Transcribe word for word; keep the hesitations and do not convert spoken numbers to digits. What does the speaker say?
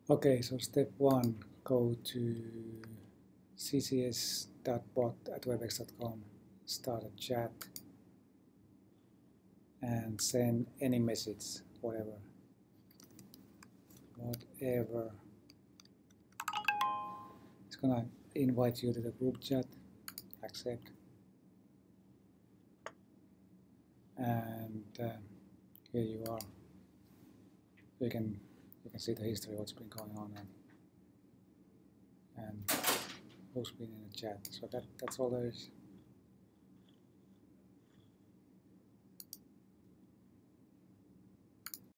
Okay, so step one, go to c c s dot bot at webex dot com, start a chat, and send any message, whatever. Whatever. It's gonna invite you to the group chat, accept. And uh, here you are. You can you can see the history of what's been going on and, and who's been in the chat. So that that's all there is.